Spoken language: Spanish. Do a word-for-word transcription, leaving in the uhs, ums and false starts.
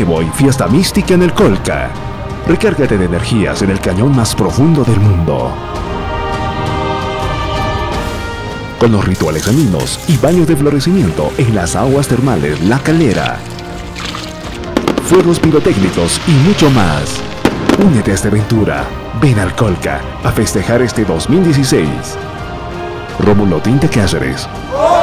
Evo y fiesta mística en el Colca. Recárgate de energías en el cañón más profundo del mundo. Con los rituales aminos y baños de florecimiento en las aguas termales La Calera. Fuegos pirotécnicos y mucho más. Únete a esta aventura. Ven al Colca a festejar este dos mil dieciséis. Rómulo Tinta Cáceres.